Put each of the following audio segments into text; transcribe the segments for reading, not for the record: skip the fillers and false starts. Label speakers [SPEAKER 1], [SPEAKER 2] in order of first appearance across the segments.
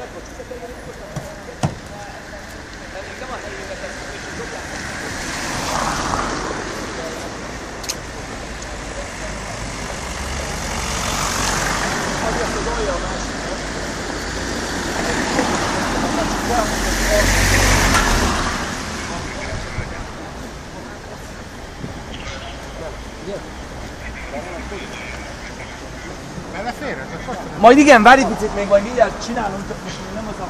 [SPEAKER 1] Majd igen, várj egy picit, még majd mindjárt csinálunk, csak most még nem az a...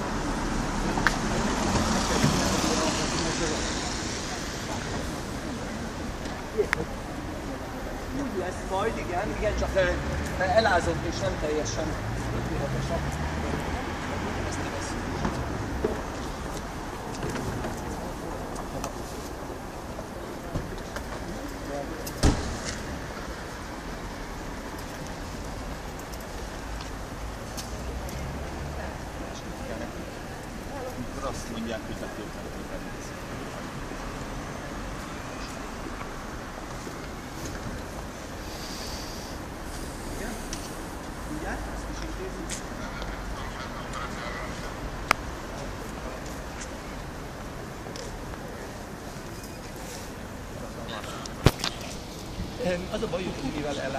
[SPEAKER 1] Úgy lesz majd, igen, csak elázott és nem teljesen tökéletesen. Ezt nem veszünk. Azt mondják, hogy betöltenek a természet. Igen? Mindjárt? Ezt is intézzük? Az a baj, hogy mivel